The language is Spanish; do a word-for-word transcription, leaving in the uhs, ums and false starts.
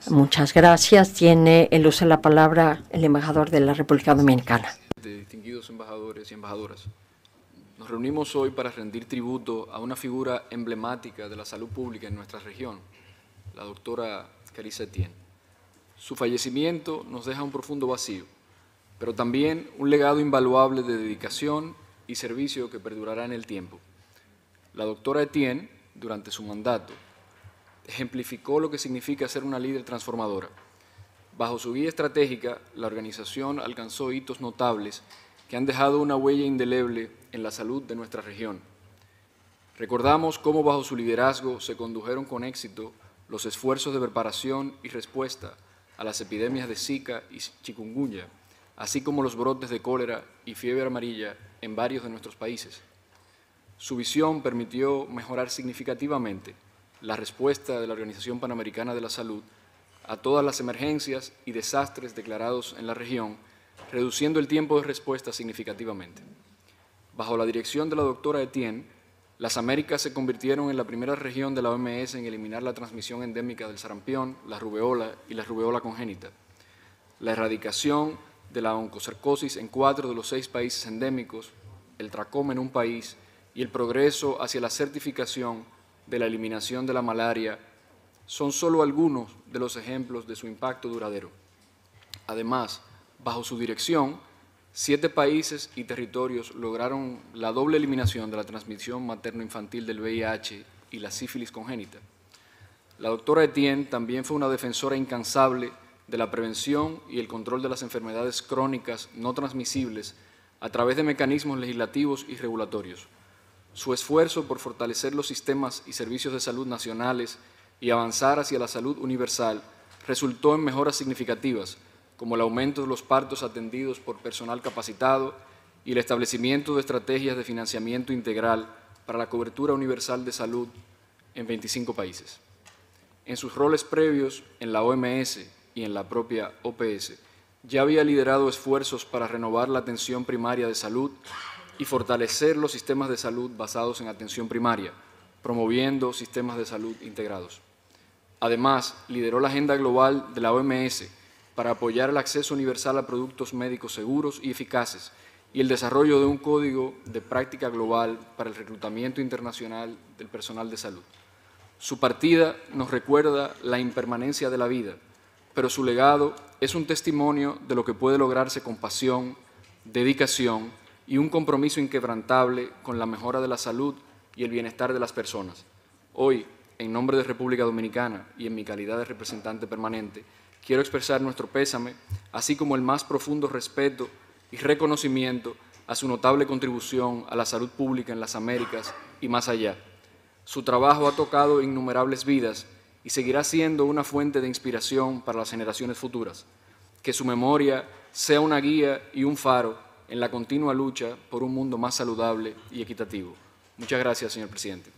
Muchas gracias. Tiene el uso de la palabra el embajador de la República Dominicana. Distinguidos embajadores y embajadoras, nos reunimos hoy para rendir tributo a una figura emblemática de la salud pública en nuestra región, la doctora Carissa Etienne. Su fallecimiento nos deja un profundo vacío, pero también un legado invaluable de dedicación y servicio que perdurará en el tiempo. La doctora Etienne, durante su mandato, ejemplificó lo que significa ser una líder transformadora. Bajo su guía estratégica, la organización alcanzó hitos notables que han dejado una huella indeleble en la salud de nuestra región. Recordamos cómo bajo su liderazgo se condujeron con éxito los esfuerzos de preparación y respuesta a las epidemias de Zika y chikungunya, así como los brotes de cólera y fiebre amarilla en varios de nuestros países. Su visión permitió mejorar significativamente la respuesta de la Organización Panamericana de la Salud a todas las emergencias y desastres declarados en la región, reduciendo el tiempo de respuesta significativamente. Bajo la dirección de la doctora Etienne, las Américas se convirtieron en la primera región de la O M S en eliminar la transmisión endémica del sarampión, la rubeola y la rubeola congénita, la erradicación de la oncocercosis en cuatro de los seis países endémicos, el tracoma en un país y el progreso hacia la certificación de la eliminación de la malaria son solo algunos de los ejemplos de su impacto duradero. Además, bajo su dirección, siete países y territorios lograron la doble eliminación de la transmisión materno-infantil del V I H y la sífilis congénita. La doctora Etienne también fue una defensora incansable de la prevención y el control de las enfermedades crónicas no transmisibles a través de mecanismos legislativos y regulatorios. Su esfuerzo por fortalecer los sistemas y servicios de salud nacionales y avanzar hacia la salud universal resultó en mejoras significativas, como el aumento de los partos atendidos por personal capacitado y el establecimiento de estrategias de financiamiento integral para la cobertura universal de salud en veinticinco países. En sus roles previos en la O M S y en la propia O P S, ya había liderado esfuerzos para renovar la atención primaria de salud y fortalecer los sistemas de salud basados en atención primaria, promoviendo sistemas de salud integrados. Además, lideró la agenda global de la O M S para apoyar el acceso universal a productos médicos seguros y eficaces y el desarrollo de un código de práctica global para el reclutamiento internacional del personal de salud. Su partida nos recuerda la impermanencia de la vida, pero su legado es un testimonio de lo que puede lograrse con pasión, dedicación y un compromiso inquebrantable con la mejora de la salud y el bienestar de las personas. Hoy, en nombre de República Dominicana y en mi calidad de representante permanente, quiero expresar nuestro pésame, así como el más profundo respeto y reconocimiento a su notable contribución a la salud pública en las Américas y más allá. Su trabajo ha tocado innumerables vidas y seguirá siendo una fuente de inspiración para las generaciones futuras. Que su memoria sea una guía y un faro en la continua lucha por un mundo más saludable y equitativo. Muchas gracias, señor presidente.